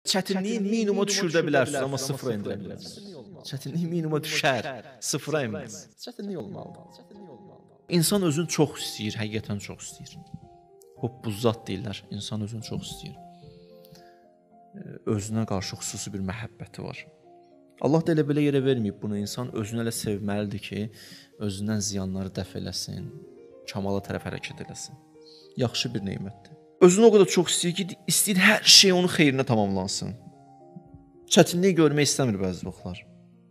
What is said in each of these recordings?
Çətinliyi minimuma düşürdə bilərsiniz, amma sıfıra endirə bilməzsiniz. Çətinlik minimuma düşər, sıfıra enməz. Çətinlik olmalıdır. İnsan özünü çox istəyir, həqiqətən çox istəyir. Hubbuzat deyirlər, insan özünü çox istəyir. Özünə qarşı xüsusi bir məhəbbəti var. Allah da elə belə yerə verməyib bunu. İnsan özünü elə sevməlidir ki, özündən ziyanları dəf eləsin, kamala tərəf hərəkət eləsin. Yaxşı bir nemətdir. Özünü o qədər çox istəyir ki, istəyir hər şey onun xeyrinə tamamlansın. Çətinliyi görmək istəmir bəzi vaxtlar.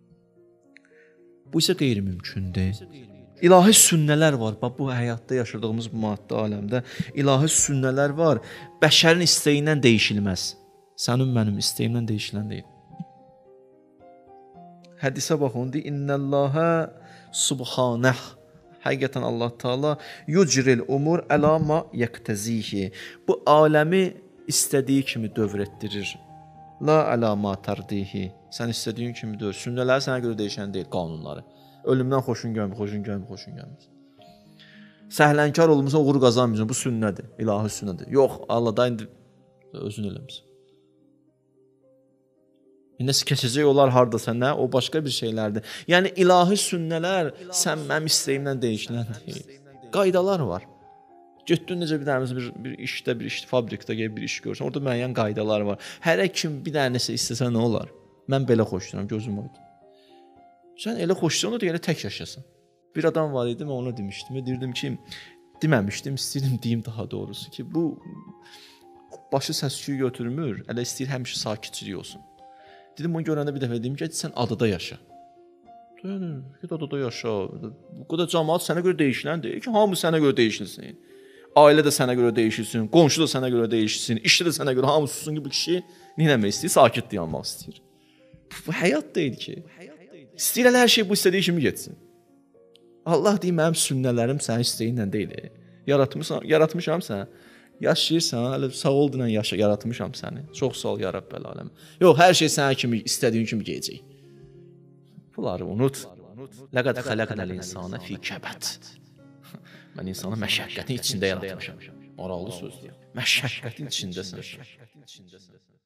Bu isə qeyri-mümkündür. İlahi sünnələr var. Bax, bu həyatda yaşadığımız bu maddi aləmdə ilahi sünnələr var. Bəşərin istəyindən dəyişilməz. Sənin mənim istəyimdən dəyişilən deyil. Hədisə baxın, deyir, İnnəlləhə subhanəh. Həqiqətən Allah Taala yucril umur əla ma yəqtəzihi. Bu aləmi istədiyi kimi dövr etdirir. La əla ma tərdihi. Sən istədiyin kimi dövr. Sünnələr sənə görə dəyişən deyil, qanunları. Ölümdən xoşun gəlmir. Səhlənkar olmusan, uğur qazanmıyorsan. Bu sünnədir, ilahi sünnədir. Yox, Allah da indi özün eləmisən. Nəsə keçəcək olar hardasa, nə? O başqa bir şeylərdir. Yəni ilahi sünnələr sən mənim istəyimdən dəyişilən deyil. Qaydalar var. Getdin necə bir işdə, bir fabrikdə gəlib bir iş görsən, orada müəyyən qaydalar var. Hər kim bir dənə nəsə istəsə nə olar? Mən belə xoşlayıram, gözüm oydu. Sən elə xoşlayırsan, o da elə tək yaşasın. Bir adam var idi, mən ona demişdim. Deyirdim ki, deməmişdim, istəyirdim deyim daha doğrusu ki, bu başı səs-küy götürmür, elə istəyir həmişə sakitçilik olsun. Dedim, onu görəndə bir dəfə dedim ki, sən adada yaşa. Git adada yaşa. Bu qədər cəmaət sənə görə dəyişilən deyil ki, hamı sənə görə dəyişilsin. Ailə də sənə görə dəyişilsin, qonşu da sənə görə dəyişilsin, işçi də sənə görə, hamı sussun ki, bu kişi neyləmək istəyir? Sakit dayanmaq istəyir. Bu həyat deyil ki. İstəyir hər şey bu istədiyi kimi getsin. Allah deyir, mənim sünnələrim sənin istəyinlə deyil. Yaratmışam səni. Yaşayırsan, hələ sağ ol dinən yaratmışam səni. Çox sağ ol ya Rəbbəl aləm. Yox, hər şey sənə kimi, istədiyin kimi gələcək. Bunları unut. Ləqəd xələqnəl insana fi kəbət. Mən insanı məşəqqətin içində yaratmışam. Maraqlı sözdür. Məşəqqətin içindəsən.